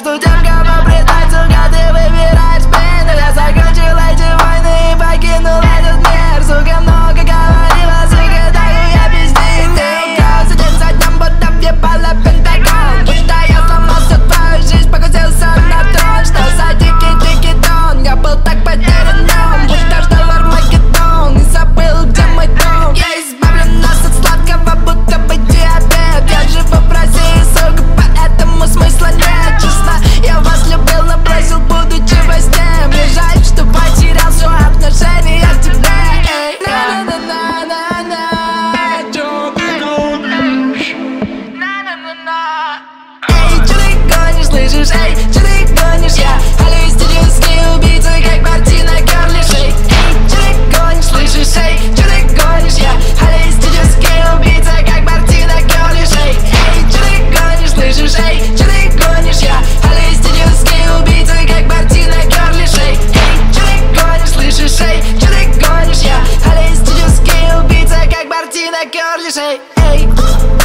между тем, кого предать, сука, ты выбираешь спину. Я закончил эти войны и покинул этот мир. Сука, много говорила, сука, даю я пиздить. Каждый день за днем, будто въебала Пентагон. Будто я сломал всю твою жизнь, покусился на трон. Что за дикий Никитон? Я был так потерян днем, будто ждал Армагеддон и забыл, где мой дом. Я избавлю нас от сладкого, будто бы диабет. Я живу в России, сука, поэтому смысла нет. Честно, я вас любил, но бросил, будучи во сне. Мне жаль, что потерял все отношения к тебе. Эй, чё ты гонишь, слышишь? Эй, чё ты гонишь? Я холистический убийца, как Мартина Карлишей. Эй, чё ты гонишь, слышишь? Эй, чё ты гонишь? Я холистический убийца, как Мартина Карлишей. Эй, чё ты гонишь, слышишь? Эй, чё ты гонишь? Я холистический убийца, как Мартина Карлишей. Эй, чё ты гонишь, слышишь? Эй, чё ты гонишь? Я холистический убийца, как Мартина Карлишей. Эй.